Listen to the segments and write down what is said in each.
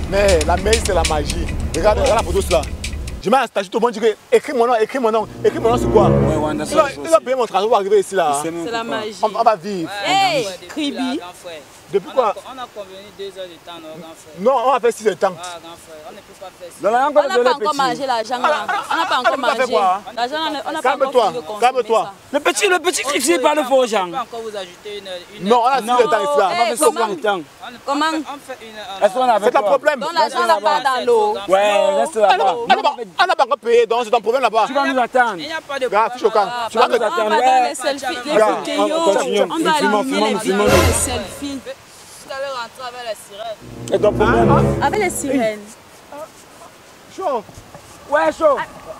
Mais la magie, c'est la magie. Regarde la photo là. Je mets un statut, tout le monde dit écris mon nom, écris mon nom. Écris mon nom, c'est quoi? Il a payé mon travail pour arriver ici là. C'est la magie. On va vivre. Hey, Kribi. Depuis quoi? On a convenu 2 heures de temps, non, grand frère. Non, on a fait 6 heures de temps. Ah, grand frère, on ne peut pas faire ça. On n'a pas encore mangé l'argent. On n'a pas encore mangé. L'argent, on n'a pas encore fait. Calme-toi. Le petit qui parle faux aux gens. On peut encore vous ajouter une Non, on a 6 heures de temps ici là. On fait 50 temps. Comment? On fait une Est-ce qu'on avait C'est ton problème. Donc l'argent là pas dans l'eau. Ouais, reste là-bas. On n'a pas encore payé, donc c'est ton problème là-bas. Tu vas nous attendre. Il n'y a pas de Regarde, problème. choquant. Tu vas On va dans les selfies. Les vidéos. On doit aligner les vidéos, les selfies. Vous allez rentrer avec les sirènes. Et ton problème? Avec les sirènes. Chaud. Ouais, chaud.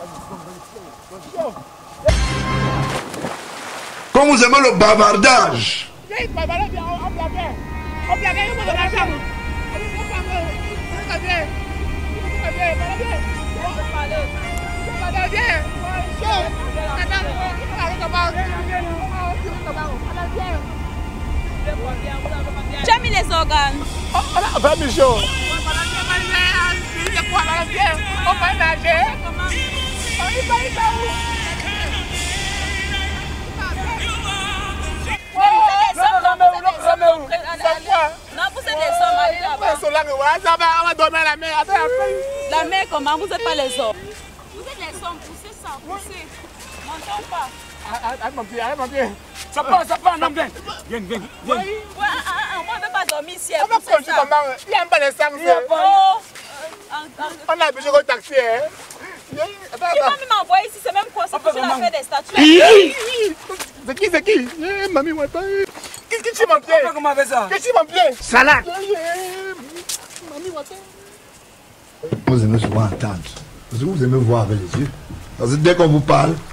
Comme vous aimez le bavardage. Tu as mis les organes. On a 20 millions. Non, vous êtes les hommes, allez là-bas. On va dormir à la mer. La mer, comment? Vous n'êtes pas les hommes. Vous êtes les hommes, poussez ça, poussez. N'entends pas. Arrête mon pied, arrête mon pied. Ça part, non, viens. Viens. Ouais, on ne peut pas dormir ici. On va conduire comment? Il n'y a pas les sangs. On a besoin de taxi. Tu vas même m'envoyer ici, c'est même quoi? C'est pour faire des statues. C'est qui? Mamie, moi pas. Qu'est-ce que tu m'as pied? Comment on fait ça? Qu'est-ce que tu m'as pied? Salade. Mamie, moi Vous aimez souvent entendre. Parce que vous aimez voir avec les yeux. Parce que dès qu'on vous parle,